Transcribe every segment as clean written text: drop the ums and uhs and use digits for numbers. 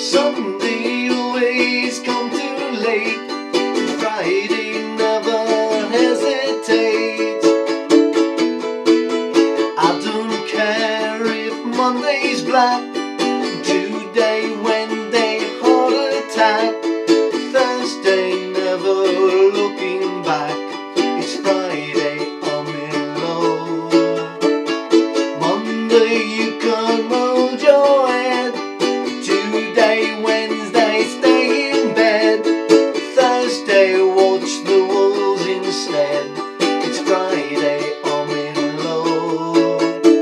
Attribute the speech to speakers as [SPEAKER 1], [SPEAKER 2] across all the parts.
[SPEAKER 1] Sunday always come too late, Friday never hesitates. I don't care if Monday's black, Tuesday, Wednesday, heart attack, Thursday never looking back, it's Friday, I'm in love. Monday you can hold your head, Tuesday, Wednesday, stay in bed, Thursday, watch the wolves instead, it's Friday, I'm in love.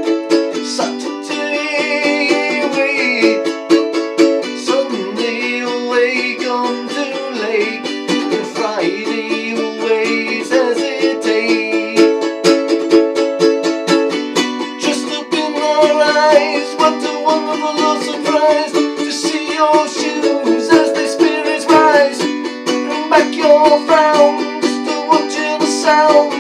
[SPEAKER 1] Saturday, wait, Sunday, always come too late, and Friday, always hesitate. Just open our eyes, what a wonderful surprise to see your shoes as the spirits rise. Bring back your frown, just to watch the sound